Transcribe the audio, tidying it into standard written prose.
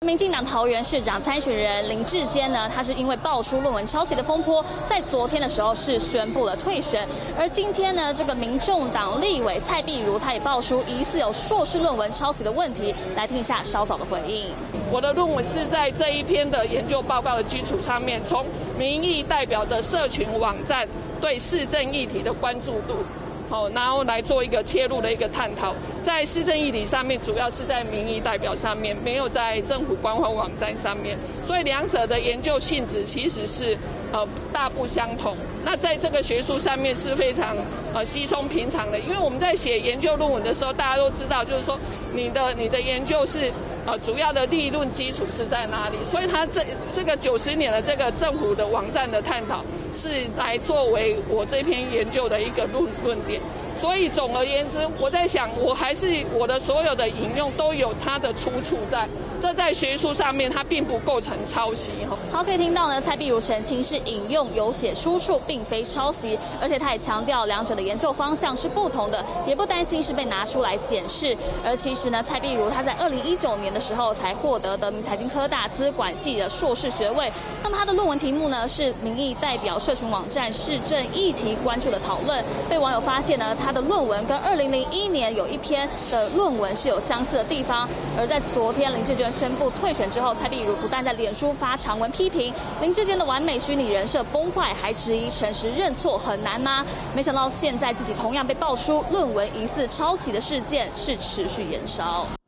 民进党桃园市长参选人林智坚呢，他是因为爆出论文抄袭的风波，在昨天的时候是宣布了退选。而今天呢，这个民众党立委蔡壁如，他也爆出疑似有硕士论文抄袭的问题，来听一下稍早的回应。 我的论文是在这一篇的研究报告的基础上面，从民意代表的社群网站对市政议题的关注度。然后来做一个切入的一个探讨，在市政议题上面，主要是在民意代表上面，没有在政府官方网站上面，所以两者的研究性质其实是大不相同。那在这个学术上面是非常稀松平常的，因为我们在写研究论文的时候，大家都知道，就是说你的研究是主要的理论基础是在哪里，所以它这个90年的这个政府的网站的探讨，是来作为我这篇研究的一个论点。所以总而言之，我在想，我的所有的引用都有它的出处在，这在学术上面它并不构成抄袭。 好，可以听到呢，蔡壁如澄清是引用有写出处，并非抄袭，而且他也强调两者的研究方向是不同的，也不担心是被拿出来检视。而其实呢，蔡壁如他在2019年的时候才获得德明财经科大资管系的硕士学位。那么他的论文题目呢是民意代表社群网站市政议题关注的讨论，被网友发现呢，他的论文跟2001年有一篇的论文是有相似的地方。而在昨天林智坚宣布退选之后，蔡壁如不但在脸书发长文批评林智坚的完美虚拟人设崩坏，还质疑诚实认错很难吗？没想到现在自己同样被爆出论文疑似抄袭的事件是持续延烧。